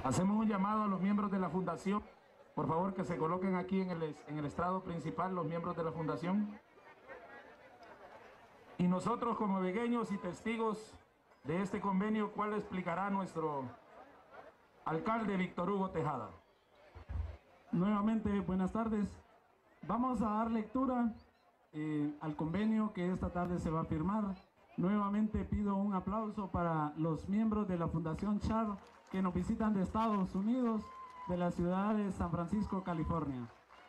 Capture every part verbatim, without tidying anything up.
Hacemos un llamado a los miembros de la Fundación, por favor que se coloquen aquí en el, en el estrado principal los miembros de la Fundación. Y nosotros como vegueños y testigos de este convenio, ¿cuál explicará nuestro alcalde Víctor Hugo Tejada? Nuevamente, buenas tardes. Vamos a dar lectura eh, al convenio que esta tarde se va a firmar. Nuevamente pido un aplauso para los miembros de la Fundación Char que nos visitan de Estados Unidos, de la ciudad de San Francisco, California.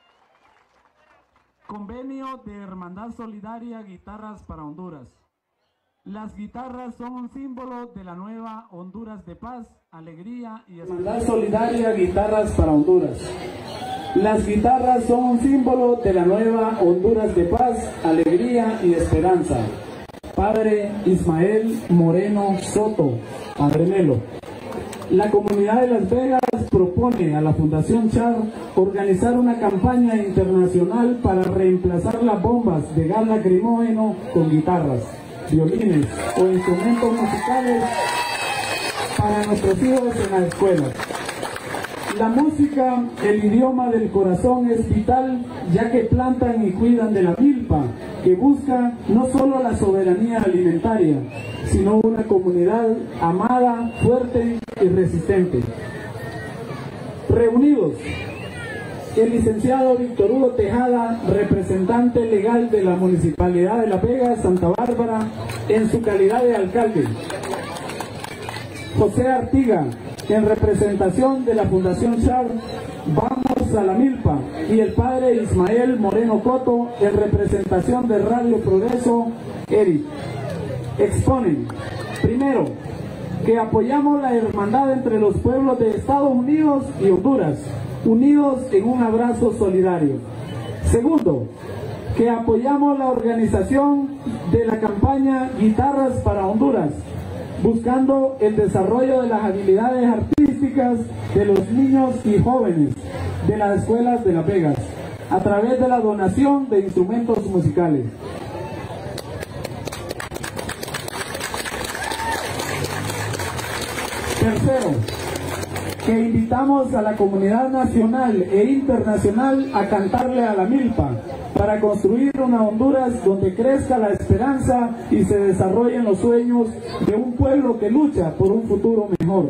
Convenio de Hermandad Solidaria Guitarras para Honduras. Las guitarras son un símbolo de la nueva Honduras de paz, alegría y esperanza. Hermandad Solidaria Guitarras para Honduras. Las guitarras son un símbolo de la nueva Honduras de paz, alegría y esperanza. Padre Ismael Moreno Soto, Padre Melo. La comunidad de Las Vegas propone a la Fundación Char organizar una campaña internacional para reemplazar las bombas de gas lacrimógeno con guitarras, violines o instrumentos musicales para nuestros hijos en la escuela. La música, el idioma del corazón, es vital, ya que plantan y cuidan de la milpa, que busca no solo la soberanía alimentaria, sino una comunidad amada, fuerte y resistente. Reunidos, el licenciado Víctor Hugo Tejada, representante legal de la Municipalidad de La Vega, Santa Bárbara, en su calidad de alcalde. José Artiga, en representación de la Fundación Char, Vamos a la Milpa, y el padre Ismael Moreno Coto, en representación de Radio Progreso, Eric. Exponen, primero, que apoyamos la hermandad entre los pueblos de Estados Unidos y Honduras, unidos en un abrazo solidario. Segundo, que apoyamos la organización de la campaña Guitarras para Honduras, buscando el desarrollo de las habilidades artísticas de los niños y jóvenes de las escuelas de Las Vegas, a través de la donación de instrumentos musicales. Tercero, que invitamos a la comunidad nacional e internacional a cantarle a la milpa, para construir una Honduras donde crezca la esperanza y se desarrollen los sueños de un pueblo que lucha por un futuro mejor.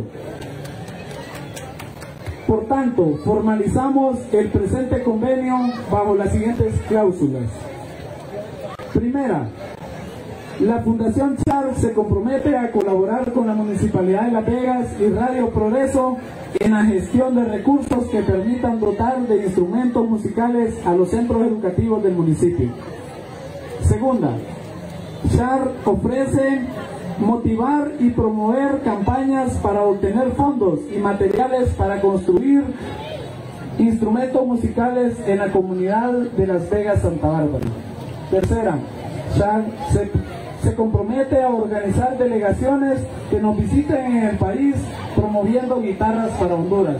Por tanto, formalizamos el presente convenio bajo las siguientes cláusulas. Primera, la Fundación Char se compromete a colaborar con la Municipalidad de Las Vegas y Radio Progreso en la gestión de recursos que permitan dotar de instrumentos musicales a los centros educativos del municipio. Segunda, Char ofrece motivar y promover campañas para obtener fondos y materiales para construir instrumentos musicales en la comunidad de Las Vegas, Santa Bárbara. Tercera, Char se se compromete a organizar delegaciones que nos visiten en el país promoviendo guitarras para Honduras.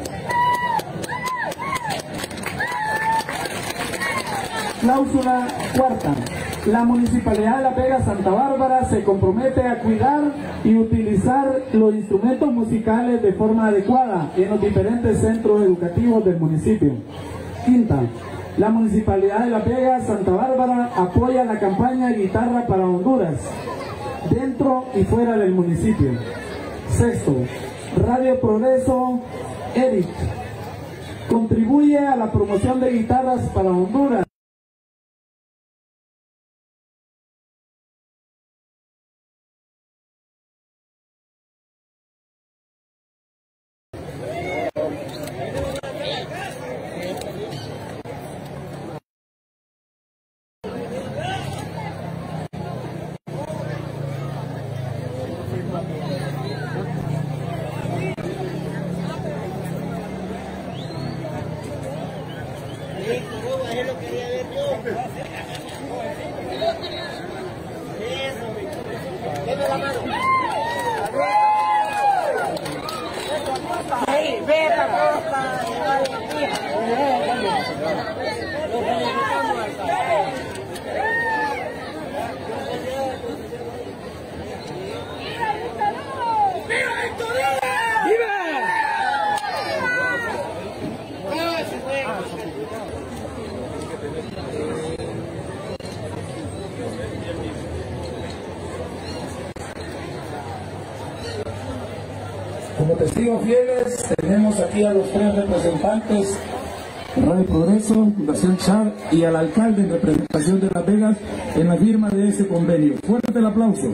Cláusula cuarta. La Municipalidad de Las Vegas, Santa Bárbara se compromete a cuidar y utilizar los instrumentos musicales de forma adecuada en los diferentes centros educativos del municipio. Quinta. La Municipalidad de Las Vegas, Santa Bárbara, apoya la campaña Guitarra para Honduras, dentro y fuera del municipio. Sexto, Radio Progreso, Eric, contribuye a la promoción de guitarras para Honduras. Como testigos fieles tenemos aquí a los tres representantes de Radio Progreso, Fundación Char, y al alcalde en representación de Las Vegas en la firma de este convenio. Fuerte el aplauso.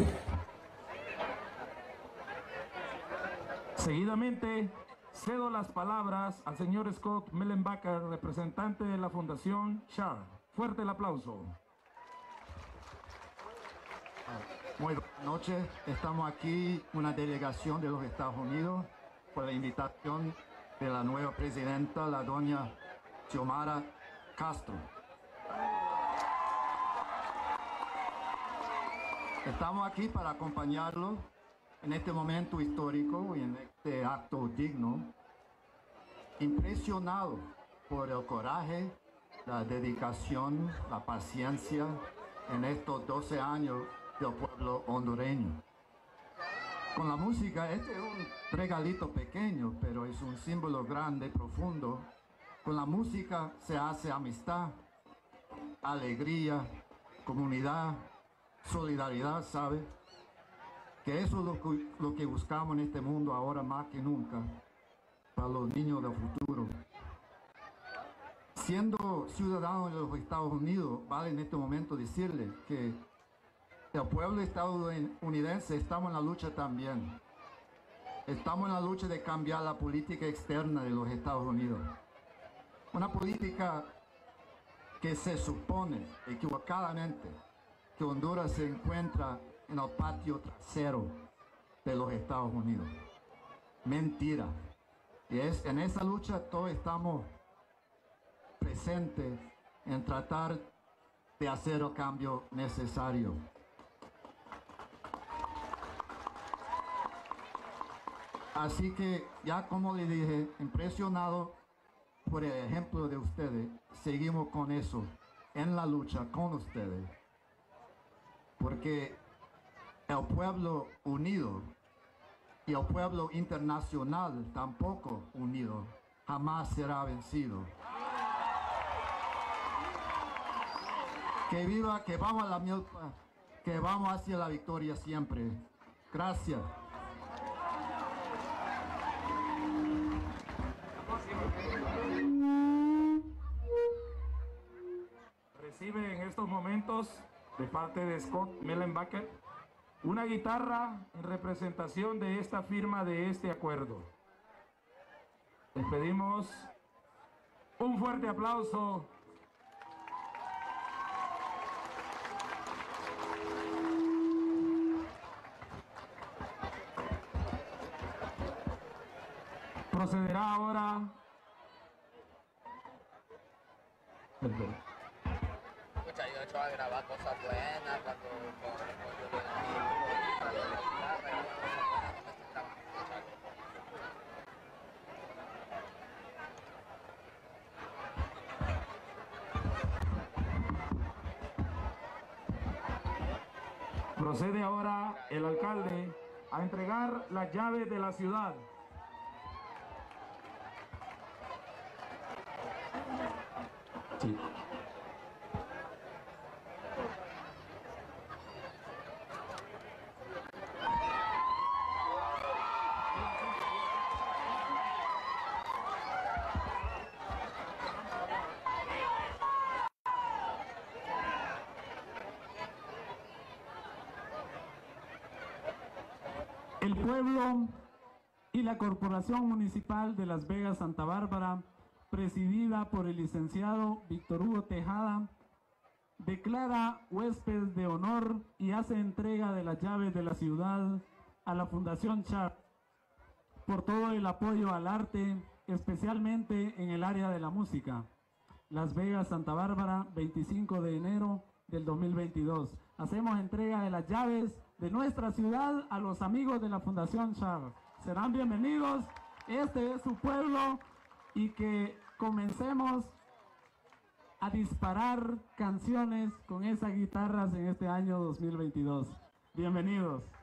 Seguidamente cedo las palabras al señor Scott Mellenbacher, representante de la Fundación Char. Fuerte el aplauso. Muy buenas noches. Estamos aquí, una delegación de los Estados Unidos, por la invitación de la nueva presidenta, la doña Xiomara Castro. Estamos aquí para acompañarlo en este momento histórico y en este acto digno, impresionado por el coraje, la dedicación, la paciencia en estos doce años del pueblo hondureño. Con la música, este es un regalito pequeño, pero es un símbolo grande, profundo. Con la música se hace amistad, alegría, comunidad, solidaridad, ¿sabe? Que eso es lo que, lo que buscamos en este mundo ahora más que nunca, para los niños del futuro. Siendo ciudadanos de los Estados Unidos, vale en este momento decirles que el pueblo estadounidense estamos en la lucha también. Estamos en la lucha de cambiar la política externa de los Estados Unidos. Una política que se supone, equivocadamente, que Honduras se encuentra en el patio trasero de los Estados Unidos. Mentira. Y es, en esa lucha todos estamos presentes en tratar de hacer el cambio necesario. Así que, ya como le dije, impresionado por el ejemplo de ustedes, seguimos con eso, en la lucha con ustedes. Porque el pueblo unido y el pueblo internacional tampoco unido jamás será vencido. Que viva, que vamos a la milpa, que vamos hacia la victoria siempre. Gracias. Recibe en estos momentos, de parte de Scott Mellenbacher, una guitarra en representación de esta firma de este acuerdo. Les pedimos un fuerte aplauso. Procederá ahora. Perdón. Escucha, yo he hecho a grabar cosas buenas cuando con el apoyo de la guitarra y cosas buenas, no me sentaba a escuchar. Procede ahora el alcalde a entregar las llaves de la ciudad. Sí. El pueblo y la Corporación Municipal de Las Vegas Santa Bárbara, presidida por el licenciado Víctor Hugo Tejada, declara huésped de honor y hace entrega de las llaves de la ciudad a la Fundación Char por todo el apoyo al arte, especialmente en el área de la música. Las Vegas Santa Bárbara, veinticinco de enero del dos mil veintidós. Hacemos entrega de las llaves de nuestra ciudad a los amigos de la Fundación Char. Serán bienvenidos, este es su pueblo, y que comencemos a disparar canciones con esas guitarras en este año dos mil veintidós. Bienvenidos.